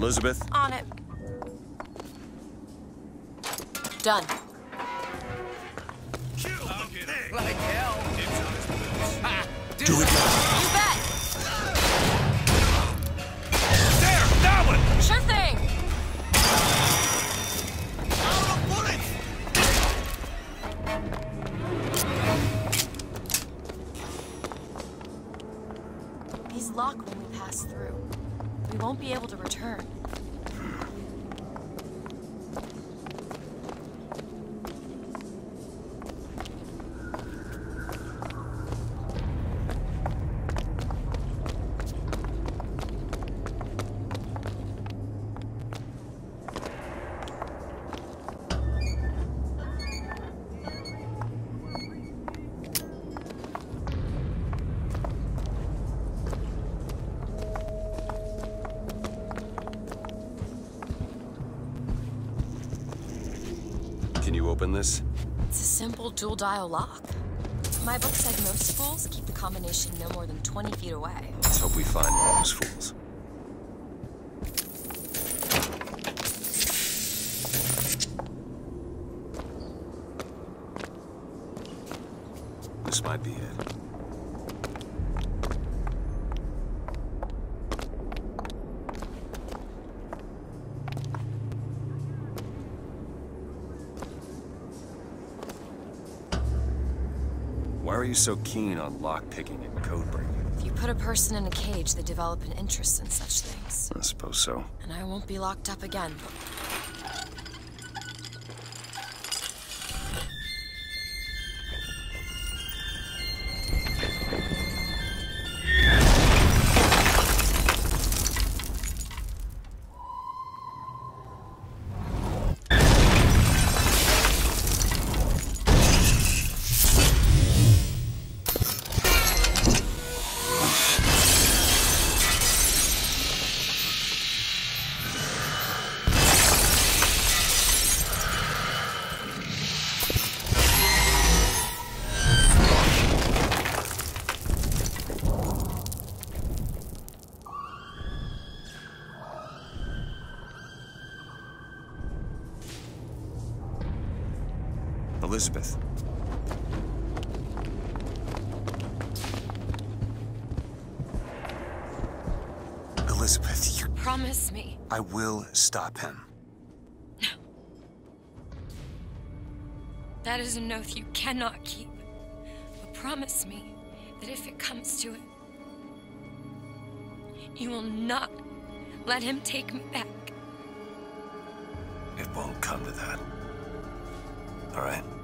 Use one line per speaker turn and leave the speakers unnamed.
Elizabeth?
On it. Done.
Like hell.
Do it now.
You bet.
There! That one!
Sure thing.
Out of bullets!
These lock when we pass through. We won't be able to return.
Can you open this?
It's a simple dual-dial lock. My book said most fools keep the combination no more than 20 feet away.
Let's hope we find one of those fools. This might be it. Why are you so keen on lock-picking and code-breaking?
If you put a person in a cage, they develop an interest in such things.
I suppose so.
And I won't be locked up again.
Elizabeth. Elizabeth, you...
Promise me.
I will stop him.
That is an oath you cannot keep. But promise me that if it comes to it, you will not let him take me back.
It won't come to that. All right?